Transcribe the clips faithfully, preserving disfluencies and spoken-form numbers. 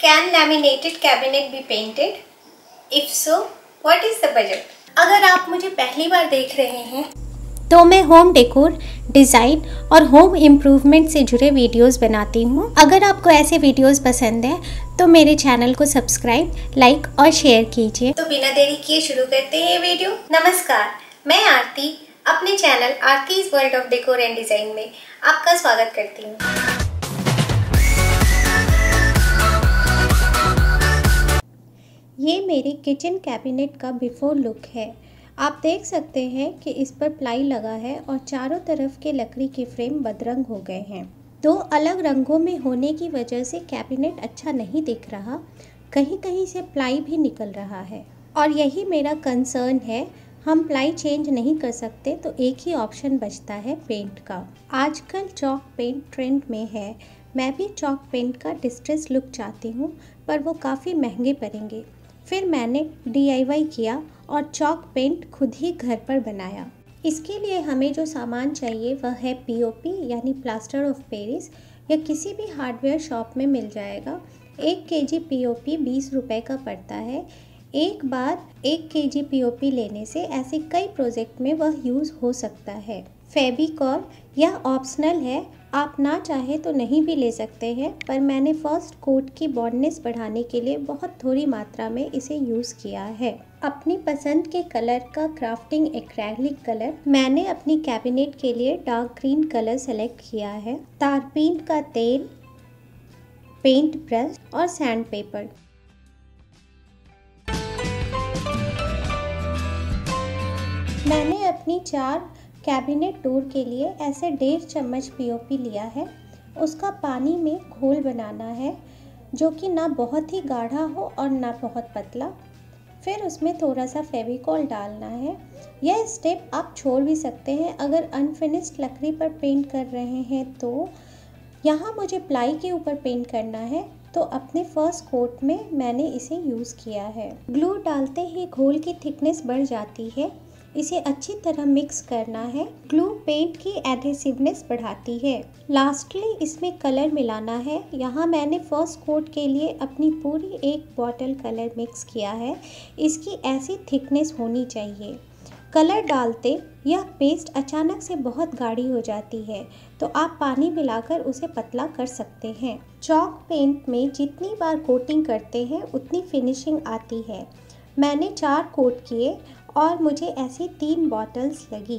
Can laminated cabinet be painted? If so, what is the budget? अगर आप मुझे पहली बार देख रहे हैं तो मैं होम डेकोर, डिज़ाइन और होम इम्प्रूवमेंट से जुड़े वीडियोस बनाती हूँ। अगर आपको ऐसे वीडियोस पसंद है तो मेरे चैनल को सब्सक्राइब, लाइक और शेयर कीजिए। तो बिना देरी किए शुरू करते हैं ये वीडियो। नमस्कार, मैं आरती अपने channel Aarti's world of decor and design में आपका स्वागत करती हूँ। ये मेरे किचन कैबिनेट का बिफोर लुक है। आप देख सकते हैं कि इस पर प्लाई लगा है और चारों तरफ के लकड़ी के फ्रेम बदरंग हो गए हैं। दो अलग रंगों में होने की वजह से कैबिनेट अच्छा नहीं दिख रहा, कहीं कहीं से प्लाई भी निकल रहा है और यही मेरा कंसर्न है। हम प्लाई चेंज नहीं कर सकते तो एक ही ऑप्शन बचता है पेंट का। आजकल चॉक पेंट ट्रेंड में है। मैं भी चॉक पेंट का डिस्ट्रेस लुक चाहती हूँ, पर वो काफ़ी महंगे पड़ेंगे। फिर मैंने डी आई वाई किया और चॉक पेंट खुद ही घर पर बनाया। इसके लिए हमें जो सामान चाहिए वह है पी ओ पी यानी प्लास्टर ऑफ पेरिस, या किसी भी हार्डवेयर शॉप में मिल जाएगा। एक के जी पी ओ पी बीस रुपये का पड़ता है। एक बार एक के जी पी ओ पी लेने से ऐसे कई प्रोजेक्ट में वह यूज़ हो सकता है। फेविकॉल यह ऑप्शनल है, आप ना चाहे तो नहीं भी ले सकते हैं, पर मैंने फर्स्ट कोट की बॉन्डनेस बढ़ाने के लिए बहुत थोड़ी मात्रा में इसे यूज़ किया है। अपनी पसंद के कलर का क्राफ्टिंग एक्रेलिक कलर मैंने अपनी कैबिनेट के लिए डार्क ग्रीन कलर सेलेक्ट किया है। तारपीन का तेल, पेंट ब्रश और सैंड पेपर। मैंने अपनी चार कैबिनेट डोर के लिए ऐसे डेढ़ चम्मच पी ओ पी लिया है। उसका पानी में घोल बनाना है जो कि ना बहुत ही गाढ़ा हो और ना बहुत पतला। फिर उसमें थोड़ा सा फेविकॉल डालना है। यह स्टेप आप छोड़ भी सकते हैं अगर अनफिनिश्ड लकड़ी पर पेंट कर रहे हैं तो। यहाँ मुझे प्लाई के ऊपर पेंट करना है तो अपने फर्स्ट कोट में मैंने इसे यूज़ किया है। ग्लू डालते ही घोल की थिकनेस बढ़ जाती है। इसे अच्छी तरह मिक्स करना है। ग्लू पेंट की एडहेसिवनेस बढ़ाती है। लास्टली इसमें कलर मिलाना है। यहाँ मैंने फर्स्ट कोट के लिए अपनी पूरी एक बॉटल कलर मिक्स किया है। इसकी ऐसी थिकनेस होनी चाहिए। कलर डालते यह पेस्ट अचानक से बहुत गाढ़ी हो जाती है तो आप पानी मिलाकर उसे पतला कर सकते हैं। चॉक पेंट में जितनी बार कोटिंग करते हैं उतनी फिनिशिंग आती है। मैंने चार कोट किए और मुझे ऐसी तीन बॉटल्स लगी।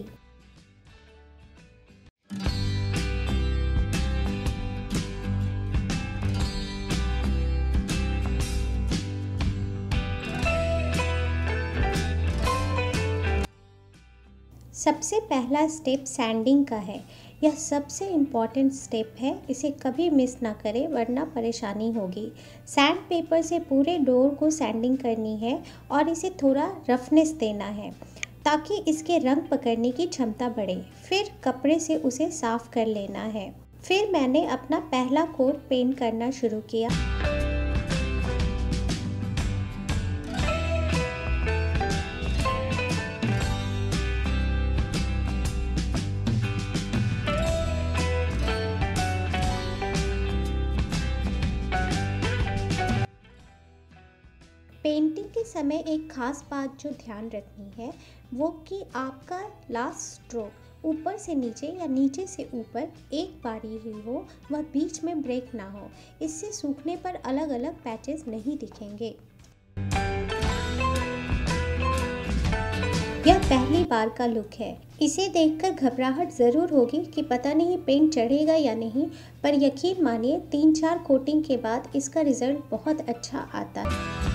सबसे पहला स्टेप सैंडिंग का है। यह सबसे इम्पॉर्टेंट स्टेप है, इसे कभी मिस ना करें वरना परेशानी होगी। सैंड पेपर से पूरे डोर को सैंडिंग करनी है और इसे थोड़ा रफनेस देना है ताकि इसके रंग पकड़ने की क्षमता बढ़े। फिर कपड़े से उसे साफ कर लेना है। फिर मैंने अपना पहला कोट पेंट करना शुरू किया। पेंटिंग के समय एक ख़ास बात जो ध्यान रखनी है वो कि आपका लास्ट स्ट्रोक ऊपर से नीचे या नीचे से ऊपर एक बारी ही हो, वह बीच में ब्रेक ना हो। इससे सूखने पर अलग अलग पैचेस नहीं दिखेंगे। यह पहली बार का लुक है। इसे देखकर घबराहट ज़रूर होगी कि पता नहीं पेंट चढ़ेगा या नहीं, पर यकीन मानिए तीन चार कोटिंग के बाद इसका रिज़ल्ट बहुत अच्छा आता है।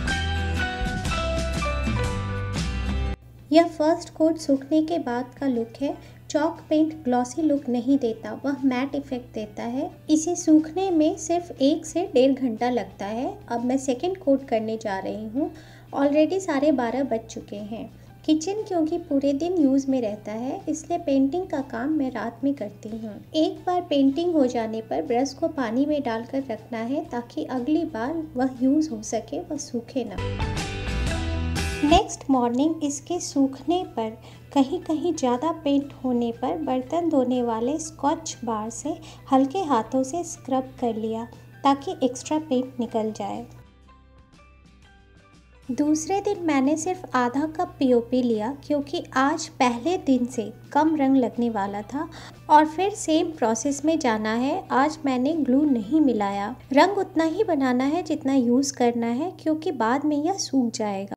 यह फर्स्ट कोट सूखने के बाद का लुक है। चॉक पेंट ग्लॉसी लुक नहीं देता, वह मैट इफेक्ट देता है। इसे सूखने में सिर्फ एक से डेढ़ घंटा लगता है। अब मैं सेकंड कोट करने जा रही हूँ। ऑलरेडी साढ़े बारह बज चुके हैं। किचन क्योंकि पूरे दिन यूज़ में रहता है इसलिए पेंटिंग का काम मैं रात में करती हूँ। एक बार पेंटिंग हो जाने पर ब्रश को पानी में डालकर रखना है ताकि अगली बार वह यूज़ हो सके, वह सूखे ना। नेक्स्ट मॉर्निंग इसके सूखने पर कहीं कहीं ज़्यादा पेंट होने पर बर्तन धोने वाले स्कॉच बार से हल्के हाथों से स्क्रब कर लिया ताकि एक्स्ट्रा पेंट निकल जाए। दूसरे दिन मैंने सिर्फ आधा कप पीओपी लिया क्योंकि आज पहले दिन से कम रंग लगने वाला था और फिर सेम प्रोसेस में जाना है। आज मैंने ग्लू नहीं मिलाया। रंग उतना ही बनाना है जितना यूज़ करना है क्योंकि बाद में यह सूख जाएगा।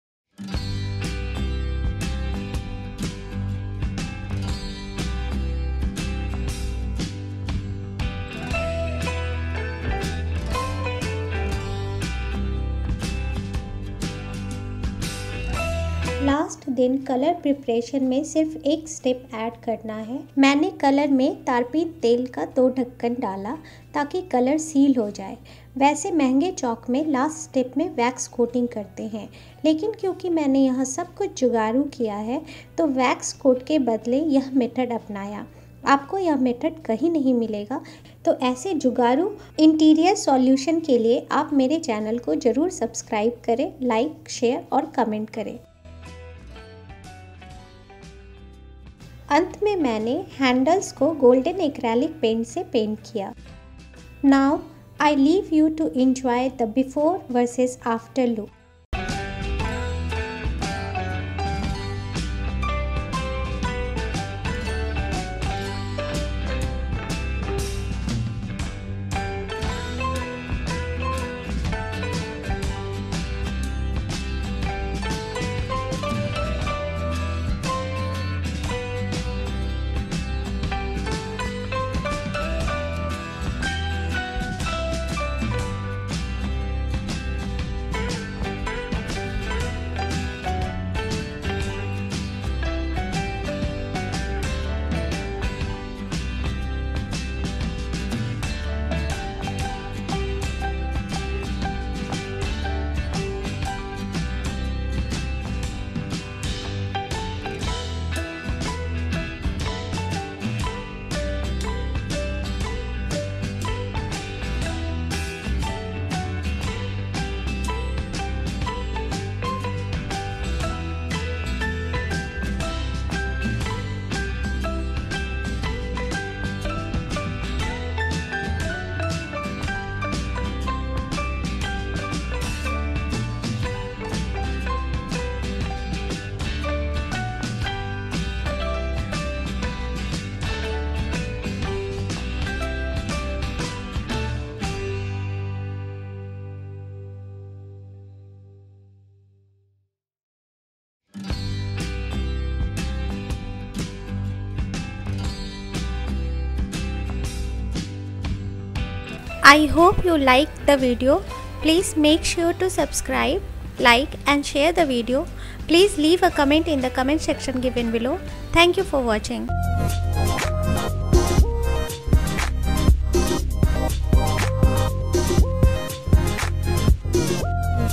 लास्ट दिन कलर प्रिपरेशन में सिर्फ एक स्टेप ऐड करना है। मैंने कलर में तारपीन तेल का दो ढक्कन डाला ताकि कलर सील हो जाए। वैसे महंगे चौक में लास्ट स्टेप में वैक्स कोटिंग करते हैं, लेकिन क्योंकि मैंने यह सब कुछ जुगाड़ू किया है तो वैक्स कोट के बदले यह मेथड अपनाया। आपको यह मेथड कहीं नहीं मिलेगा, तो ऐसे जुगाड़ू इंटीरियर सॉल्यूशन के लिए आप मेरे चैनल को ज़रूर सब्सक्राइब करें, लाइक, शेयर और कमेंट करें। अंत में मैंने हैंडल्स को गोल्डन एक्रेलिक पेंट से पेंट किया। Now I leave you to enjoy the before versus after look. I hope you liked the video. Please make sure to subscribe, like and share the video. Please leave a comment in the comment section given below. Thank you for watching.